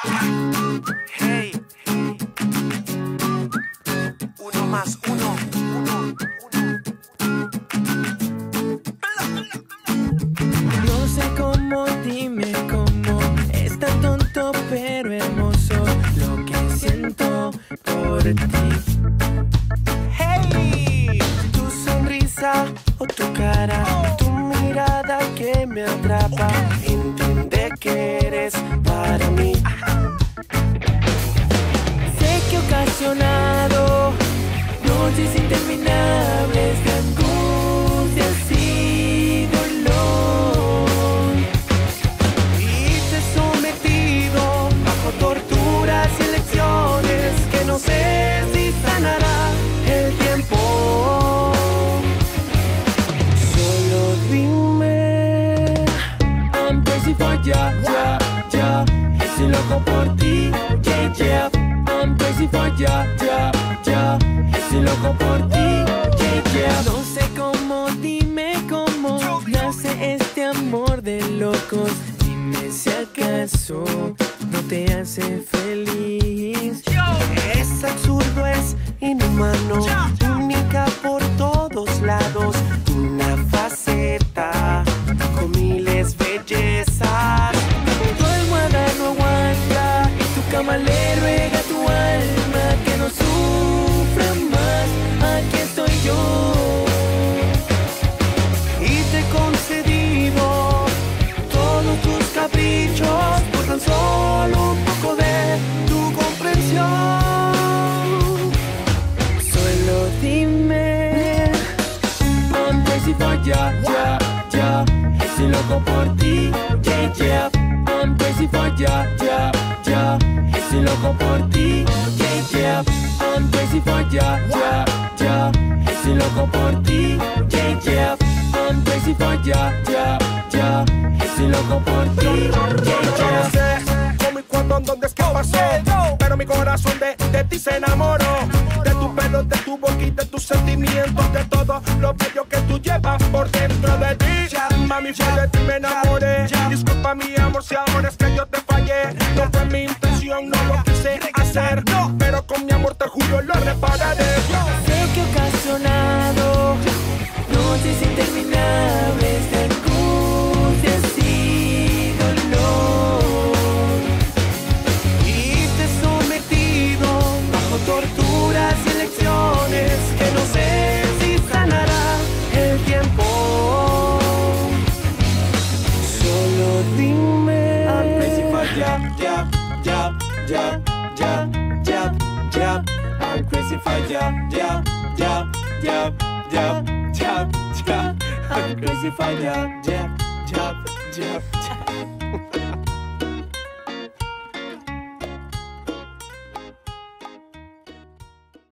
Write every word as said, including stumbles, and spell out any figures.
Hey, uno más uno, uno, uno. No sé cómo, dime cómo. Es tan tonto pero hermoso lo que siento por ti. Hey, Tu sonrisa o tu cara, tu mirada que me atrapa. Entiende que eres para mí. Sé que he ocasionado noches interminables de angustias y dolor. y te he sometido Bajo torturas y lecciones que no sé si sanará el tiempo. Solo dime, I'm crazy for ya, ya, ya. Estoy loco por ti, yeah, yeah. I'm crazy for ya, ya, ya. Estoy loco por ti, yeah, yeah. No sé cómo, dime cómo nace este amor de locos. Dime si acaso no te hace feliz. Es absurdo, es inhumano, única por todos lados, una faceta con miles bellezas. Tu almohada no aguanta y tu cama le ruega a tu alma que no sufra más. Aquí estoy yo. Y te he concedido todos tus caprichos por tan solo un poco de tu comprensión. Solo dime, I'm crazy for ya, ya, ya. Estoy loco por ti, yeah, yeah. I'm crazy for ya, ya, ya. Estoy loco por ti, yeah, yeah. I'm crazy for ya, ya, ya. Estoy loco por ti, yeah, yeah. I'm crazy for ya, ya, ya. Estoy loco por ti, yeah, Yo no yeah. sé cómo y cuándo, en dónde es que pasó, pero mi corazón de, de ti se enamoró. De tu pelo, de tu boquita, de tus sentimientos, de todo lo bello que tú llevas por dentro de ti. Mami, fue de ti me enamoré. Disculpa mi amor si ahora es que yo te fallé. No fue mi intención, no lo quise hacer, pero con mi amor te juro lo repararé. Sé que he ocasionado noches interminables de angustias y dolor. Y te he sometido Bajo torturas y lecciones que no sé si sanará el tiempo. Solo dime, I'm crazy for ya, ya, ya, ya, ya, ya, ya. I'm crazy for ya, ya, ya, ya, ya, ya, ya. I'm crazy for ya, ya, ya, ya, ya.